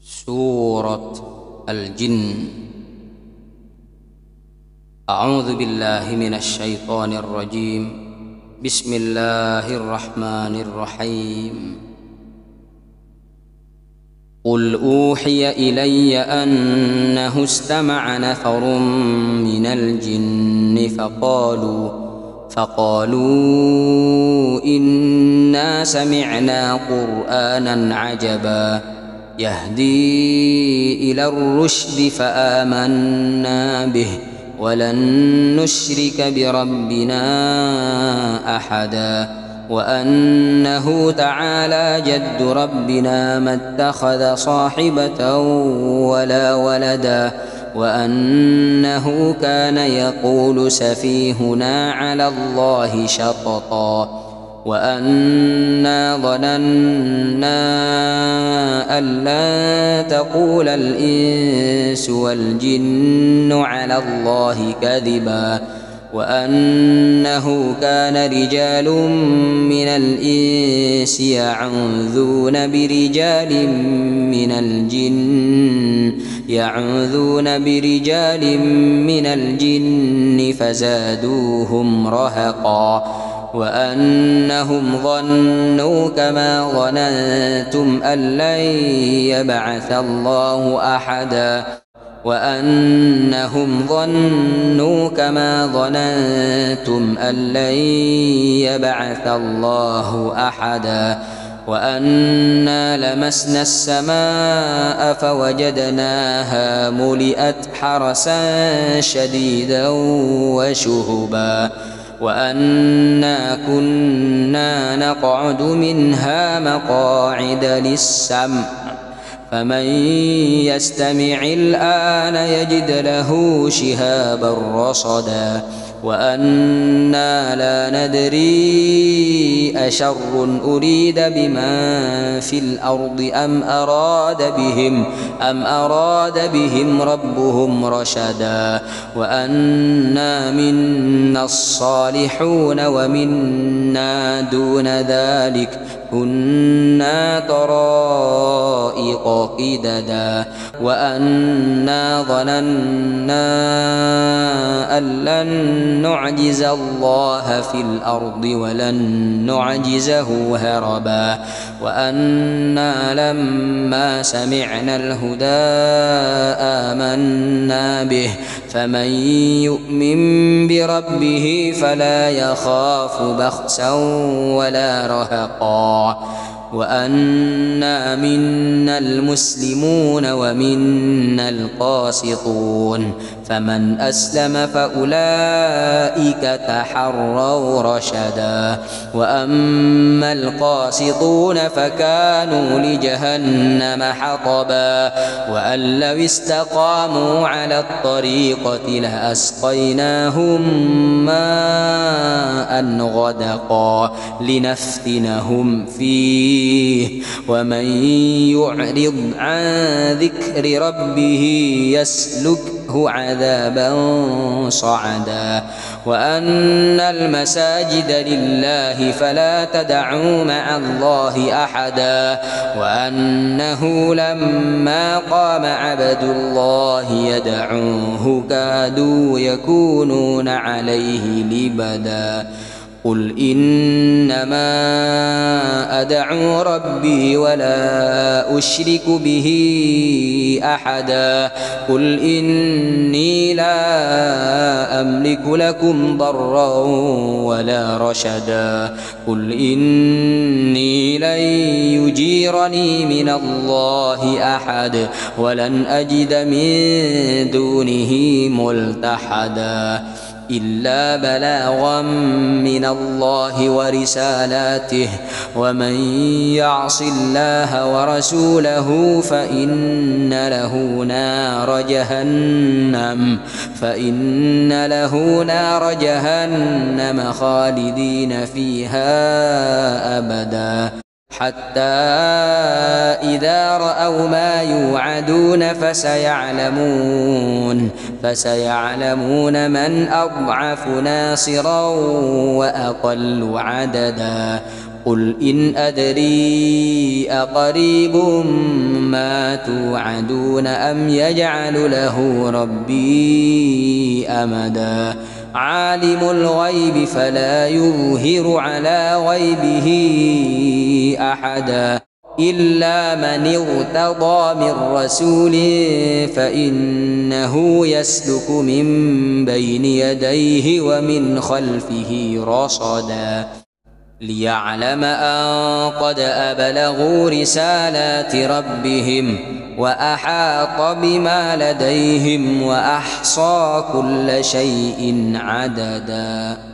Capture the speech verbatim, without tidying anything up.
سورة الجن. أعوذ بالله من الشيطان الرجيم. بسم الله الرحمن الرحيم. قل أوحي إلي أنه استمع نفر من الجن فقالوا فقالوا إنا سمعنا قرآنا عجبا يهدي إلى الرشد فآمنا به ولن نشرك بربنا أحدا وأنه تعالى جد ربنا ما اتخذ صاحبة ولا ولدا وأنه كان يقول سفيهنا على الله شططا وأنا ظننا أن لن تقول الإنس والجن على الله كذبا وأنه كان رجال من الإنس يعوذون برجال من الجن يعوذون برجال من الجن فزادوهم رهقا وأنهم ظنوا كما ظننتم أن لن يبعث الله أحدا وأنهم ظنوا كما ظننتم أن لن يبعث الله أحدا وأنا لمسنا السماء فوجدناها ملئت حرسا شديدا وشهبا وأنا كنا نقعد منها مقاعد للسمع فمن يستمع الآن يجد له شهابا رصدا وأنا لا ندري أشر أريد بمن في الأرض أم أراد بهم أم أراد بهم ربهم رشدا وأنا منا الصالحون ومنا دون ذلك كنا طرائق قددا وأنا ظننا أن لن نعجز الله في الأرض ولن نعجزه هربا وأنا لما سمعنا الهدى آمنا به فمن يؤمن بربه فلا يخاف بخسا ولا رهقا وأنا منا المسلمون ومنا القاسطون فمن أسلم فأولئك تحروا رشدا وأما القاسطون فكانوا لجهنم حطبا وأن لو استقاموا على الطريقة لأسقيناهم ماء غدقا لنفتنهم فيه ومن يعرض عن ذكر ربه يسلكه عذابا صعدا وأن المساجد لله فلا تدعوا مع الله أحدا وأنه لما قام عبد الله يدعوه كادوا يكونون عليه لبدا قل إنما أدعو ربي ولا أشرك به أحدا قل إني لا أملك لكم ضرا ولا رشدا قل إني لن يجيرني من الله أحد ولن أجد من دونه ملتحدا إلا بلاغا من الله ورسالاته ومن يعص الله ورسوله فإن له نار جهنم فإن له نار جهنم خالدين فيها أبدا حتى إذا رأوا ما يوعدون فسيعلمون فسيعلمون من أضعف ناصرا وأقل عددا قل إن أدري أقريب ما توعدون أم يجعل له ربي أمدا عالم الغيب فلا يظهر على غيبه أحدا إلا من ارتضى من رسول فإنه يسلك من بين يديه ومن خلفه رصدا ليعلم أن قد أبلغوا رسالات ربهم وأحاط بما لديهم وأحصى كل شيء عددا.